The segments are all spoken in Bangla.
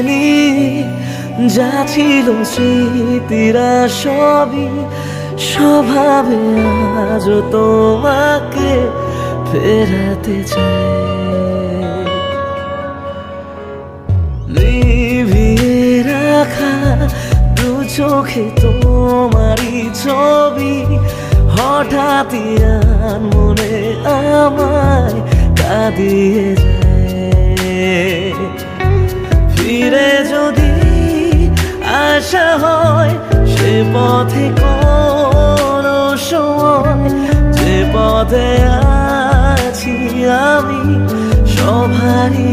নিয়ে যা ছিল স্মৃতিরা সবই স্বভাবে আজও তোমাকে ফেরাতে চাই। নিভিয়ে রাখা দু চোখে তোমারই ছবি হঠাৎই মনে আমায় কাঁদিয়ে যায়। ফিরে যদি আশা হয় সে পথে কোনো সময়, যে পথে আছি আমি সবারই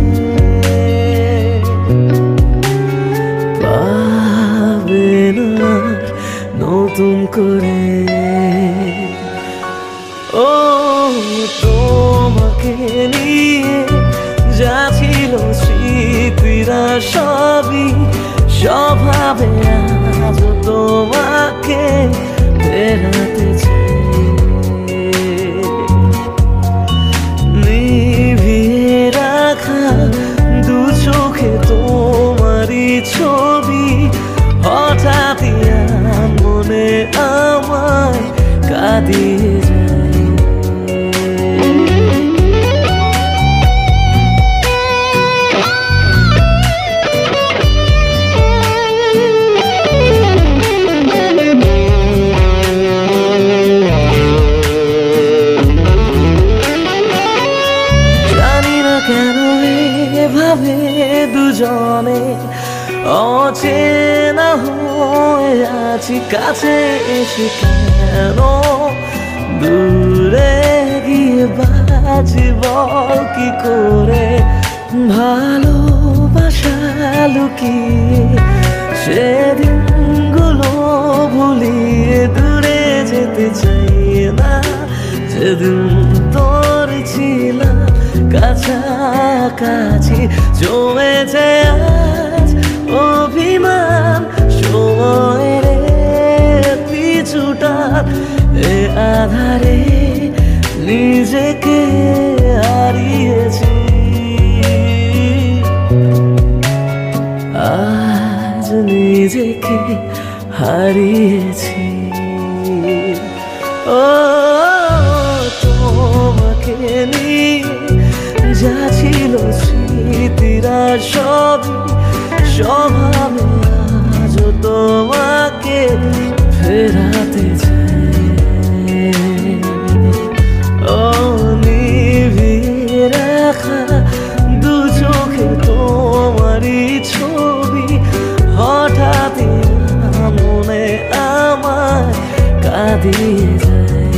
পাবে না নতুন করে। ও তোমাকে নিয়ে যা ছিল স্মৃতিরা সবই স্বভাবে আজও তোমাকে ফেরাতে চাই। নিভিয়ে রাখা দু চোখে তোমারই ছবি হঠাৎই মনে আমায় কাঁদিয়ে যায়। কেন এভাবে দুজনে অচেনা হয়ে আছি, কাছে এসে কেন দূরে গিয়ে বাজি বল কি করে। ভালোবাসা লুকিয়ে সেদিনগুলো ভুলিয়ে দূরে যেতে চাই না, যেদিন তোর ছিলাম কাছাকাছি। জমেছে আজ অভিমান সময়ের পিছুটান, এ আধারে নিজেকে হারিয়েছি। আজ নিজেকে হারিয়েছি। ও তোমাকে নিয়ে যা ছিল স্মৃতিরা সবই স্বভাবে আজও তোমাকে ফেরাতে চাই। ও নিভিয়ে রাখা দু চোখে তোমারই ছবি হঠাৎই মনে আমায় কাঁদিয়ে যায়।